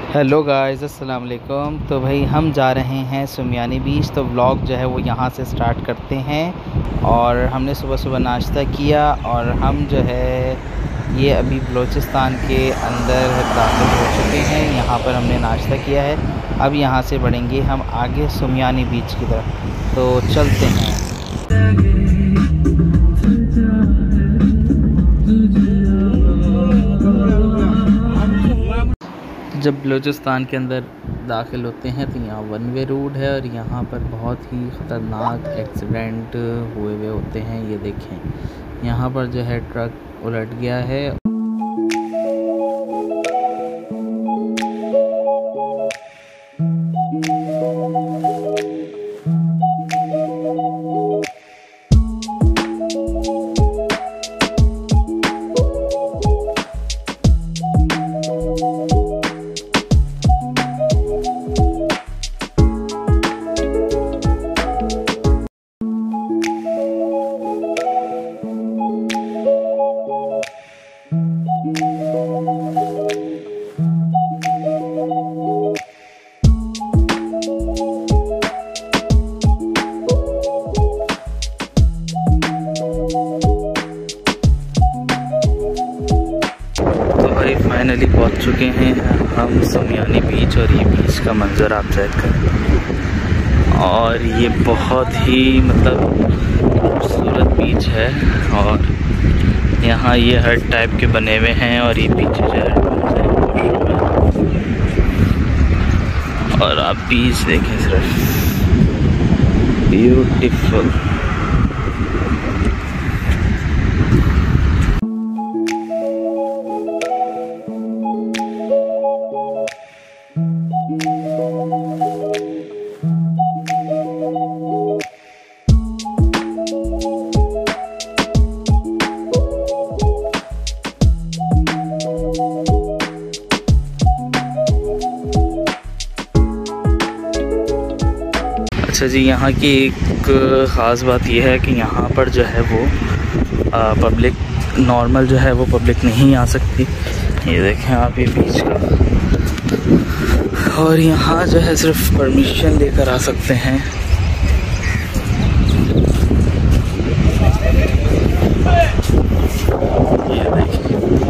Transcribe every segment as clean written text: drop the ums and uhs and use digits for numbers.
Hello guys, अस्सलाम वालेकुम। तो भाई हम जा रहे हैं सुमियानी बीच। तो व्लॉग जो है वो यहाँ से स्टार्ट करते हैं। और हमने सुबह सुबह नाश्ता किया और हम जो है ये अभी बलूचिस्तान के अंदर दाखिल हो चुके हैं। यहाँ पर हमने नाश्ता किया है। अब यहाँ से बढ़ेंगे हम आगे सुमियानी बीच की तरफ। तो चलते हैं। जब बलूचिस्तान के अंदर दाखिल होते हैं तो यहाँ वन वे रोड है और यहाँ पर बहुत ही ख़तरनाक एक्सीडेंट हुए होते हैं। ये देखें, यहाँ पर जो है ट्रक उलट गया है। फाइनली पहुंच चुके हैं हम सुमियानी बीच। और ये बीच का मंज़र आप चेक करें। और ये बहुत ही खूबसूरत बीच है। और यहाँ ये हट टाइप के बने हुए हैं और ये पीछे जो है और आप बीच देखें सिर्फ, ब्यूटीफुल। अच्छा जी, यहाँ की एक ख़ास बात यह है कि यहाँ पर जो है वो पब्लिक नॉर्मल जो है वो पब्लिक नहीं आ सकती। ये देखें आप, ये बीच का। और यहाँ जो है सिर्फ परमिशन लेकर आ सकते हैं। ये देखें,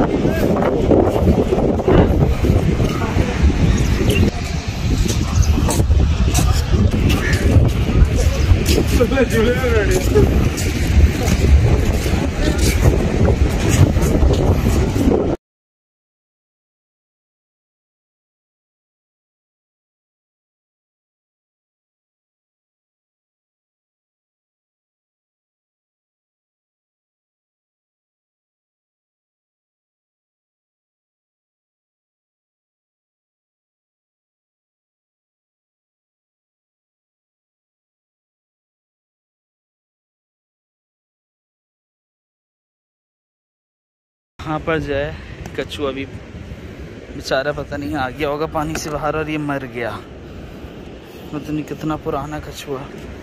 यहाँ पर जो है कछुआ भी बेचारा पता नहीं आ गया होगा पानी से बाहर और ये मर गया। पता नहीं कितना पुराना कछुआ।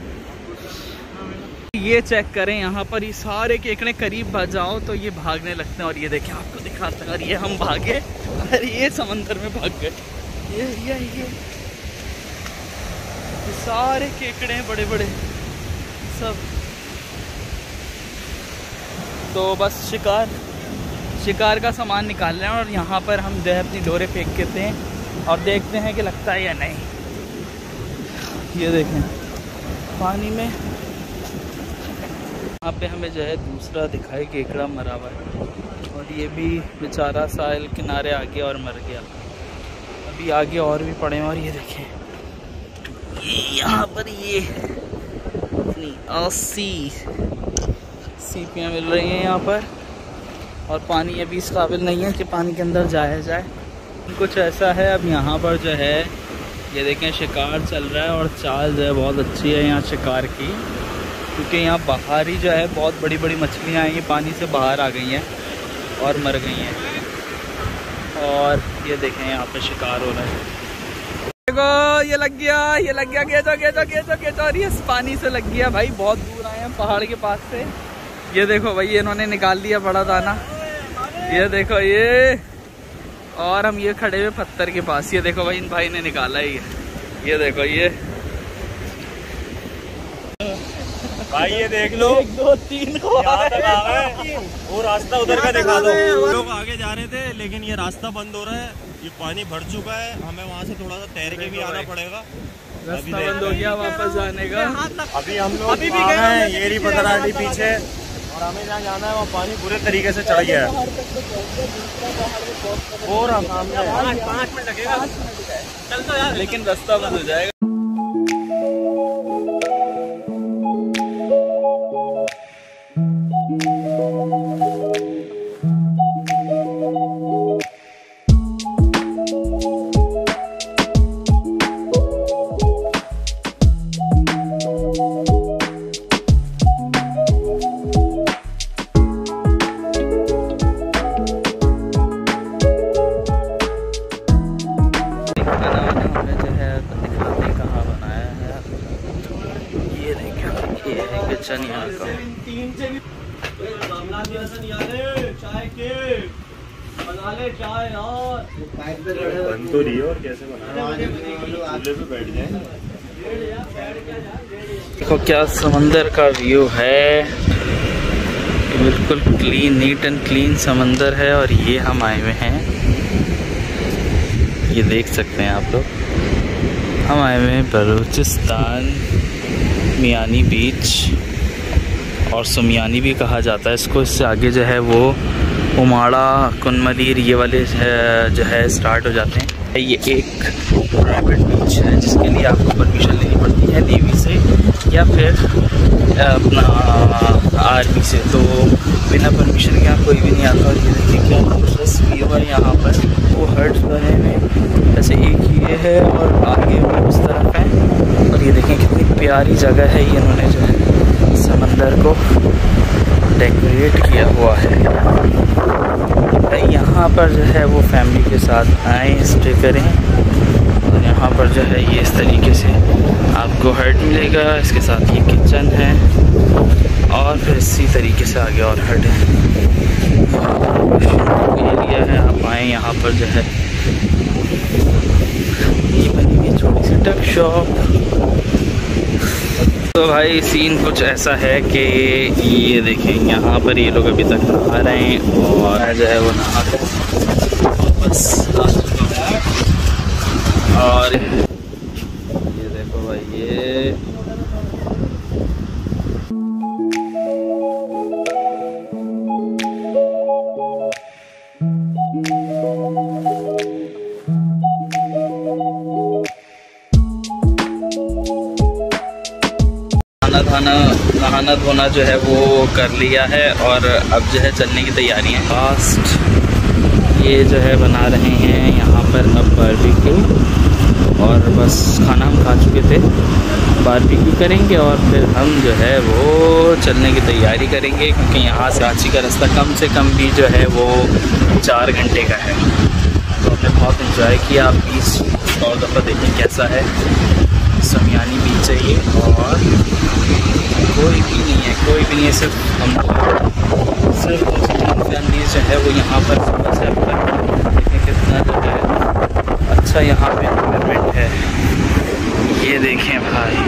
ये चेक करें, यहाँ पर ये सारे केकड़े करीब भाग जाओ तो ये भागने लगते हैं। और ये देखें, आपको दिखाते हैं। और ये हम भागे और ये समंदर में भाग गए। ये सारे केकड़े हैं बड़े बड़े सब। तो बस शिकार का सामान निकाल रहे हैं। और यहाँ पर हम जो है अपनी डोरे फेंक देते हैं और देखते हैं कि लगता है या नहीं। ये देखें पानी में, यहाँ पे हमें जो है दूसरा दिखाई केकड़ा मरा हुआ है। और ये भी बेचारा साहिल किनारे आ गया और मर गया। अभी आगे और भी पड़े हैं। और ये देखें, यहाँ पर ये अपनी 80 सीपियाँ मिल रही हैं यहाँ पर। और पानी अभी इस काबिल नहीं है कि पानी के अंदर जाया जाए। कुछ ऐसा है। अब यहाँ पर जो है ये देखें शिकार चल रहा है। और चाल जो है बहुत अच्छी है यहाँ शिकार की, क्योंकि यहाँ बाहर ही जो है बहुत बड़ी बड़ी मछलियाँ हैं, ये पानी से बाहर आ गई हैं और मर गई हैं। और ये देखें यहाँ पे शिकार हो रहा है। देखो ये लग गया गेचो। और ये पानी से लग गया भाई। बहुत दूर आए हैं पहाड़ के पास से। ये देखो भाई, इन्होंने निकाल लिया बड़ा दाना। ये देखो, ये और हम ये खड़े हुए पत्थर के पास। ये देखो भाई, इन भाई ने निकाला ही है। ये देखो ये भाई, ये देख लो 1 2 3 यहाँ तक आ गए। वो रास्ता उधर का दिखा दो। लोग आगे जा रहे थे लेकिन ये रास्ता बंद हो रहा है, ये पानी भर चुका है। हमें वहाँ से थोड़ा सा तैर के भी आना पड़ेगा। रास्ता बंद हो गया वापस जाने का। अभी हम लोग अभी भी गए, ये रही पथराडी पीछे, और हमें जहाँ जाना है वहाँ पानी पूरे तरीके से चढ़ गया है। और सामने 5 मिनट लगेगा, चल तो यार, लेकिन रास्ता बंद हो जाएगा। किचन यहाँ का बन तो रही है, और कैसे बना चूल्हे पे बैठ जाए। देखो क्या समंदर का व्यू है, बिल्कुल क्लीन, नीट एंड क्लीन समंदर है। और ये हम आए हुए हैं, ये देख सकते हैं आप लोग, हम आए हुए हैं बलूचिस्तान मियानी बीच, और सुमियानी भी कहा जाता है इसको। इससे आगे जो है वो उमाड़ा, कुनमलीर, ये वाले जो है स्टार्ट हो जाते हैं। ये एक प्राइवेट बीच है जिसके लिए आपको परमिशन लेनी पड़ती है नेवी से या फिर अपना आर्मी से, तो बिना परमिशन के यहाँ कोई भी नहीं आता। और ये देखिए क्या जबरदस्त व्यू है यहाँ पर। वो हट्स बने हुए, जैसे एक ये है और आगे वो उस तरफ है। और ये देखें कितनी प्यारी जगह है, ये इन्होंने जो है समंदर को डेकोरेट किया हुआ है। यहाँ पर जो है वो फैमिली के साथ आएँ, स्टे करें। और यहाँ पर जो है ये इस तरीके से आपको हट मिलेगा, इसके साथ ये किचन है, और फिर इसी तरीके से आगे और हट है। एरिया है, आप आएँ यहाँ पर जो है ये बनी हुई छोटी सी टक शॉप। तो भाई सीन कुछ ऐसा है कि ये देखें, यहाँ पर ये लोग अभी तक नहा रहे हैं, और जो है वो नहा बस और ये देखो भाई ये नहाना धोना जो है वो कर लिया है, और अब जो है चलने की तैयारी है। फास्ट ये जो है बना रहे हैं यहाँ पर अब बारबेक्यू, और बस खाना हम खा चुके थे, बारबेक्यू करेंगे और फिर हम जो है वो चलने की तैयारी करेंगे, क्योंकि यहाँ से कराची का रास्ता कम से कम भी जो है वो 4 घंटे का है। तो हमने बहुत इंजॉय किया। बीच और दफ़ा देखें कैसा है, सुमियानी बीच है ये, और कोई भी नहीं है, सिर्फ हम सिर्फ फैमिलीज जो है वो यहाँ पर सुबह से अब तक। देखें कितना जो है अच्छा यहाँ पे एनवायरनमेंट है। ये देखें भाई,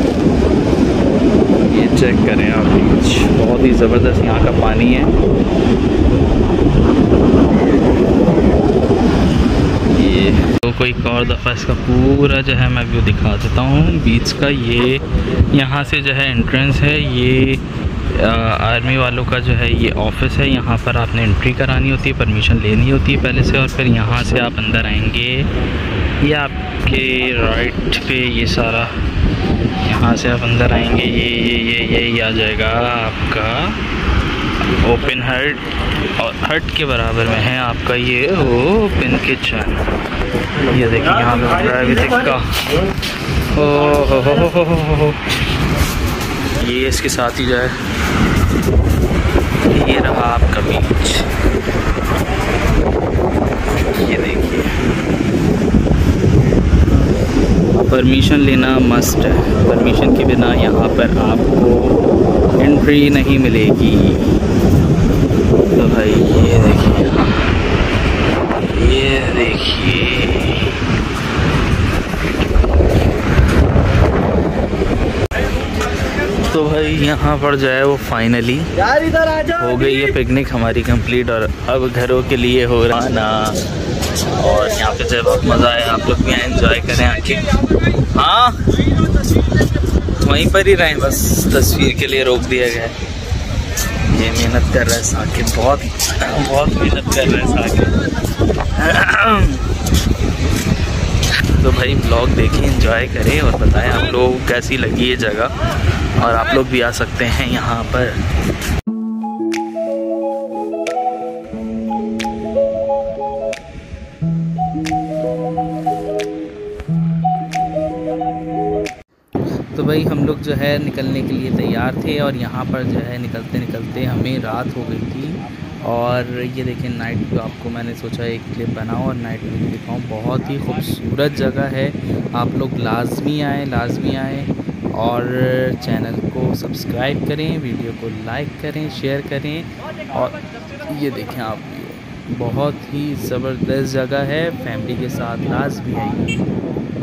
ये चेक करें आप, बीच बहुत ही ज़बरदस्त यहाँ का पानी है। ये तो कोई और दफ़ा इसका पूरा जो है मैं व्यू दिखा देता हूँ बीच का। ये यहाँ से जो है एंट्रेंस है, ये आर्मी वालों का जो है ये ऑफिस है। यहाँ पर आपने एंट्री करानी होती है, परमिशन लेनी होती है पहले से, और फिर यहाँ से आप अंदर आएंगे। ये आपके राइट पे ये सारा, यहाँ से आप अंदर आएंगे, ये आ जाएगा आपका ओपन हट, और हट के बराबर में है आपका ये ओपन किचन। ये देखिए यहाँ पे प्राइवेट का हो। ये इसके साथ ही जो है ये रहा आपका बीच। ये देखिए, परमिशन लेना मस्ट है, परमिशन के बिना यहाँ पर आपको एंट्री नहीं मिलेगी। तो भाई ये देखिए, ये यहाँ पर जो है वो फाइनली हो गई है पिकनिक हमारी कंप्लीट, और अब घरों के लिए हो रहा ना। और यहाँ पे जो है बहुत मज़ा आया, आप लोग भी एंजॉय करें आके। हाँ वहीं पर ही रहें, बस तस्वीर के लिए रोक दिया गया है। ये मेहनत कर रहा है साकिब, बहुत मेहनत कर रहा है साकिब। तो भाई ब्लॉग देखें, एंजॉय करें और बताएं आप लोगों को कैसी लगी ये जगह, और आप लोग भी आ सकते हैं यहाँ पर। तो भाई हम लोग जो है निकलने के लिए तैयार थे, और यहाँ पर जो है निकलते निकलते हमें रात हो गई थी। और ये देखें नाइट व्यू, आपको मैंने सोचा एक क्लिप बनाऊं और नाइट व्यू दिखाऊं। बहुत ही खूबसूरत जगह है, आप लोग लाजमी आएँ और चैनल को सब्सक्राइब करें, वीडियो को लाइक करें, शेयर करें। और ये देखें आप व्यू, बहुत ही ज़बरदस्त जगह है, फैमिली के साथ लाजमी आइए।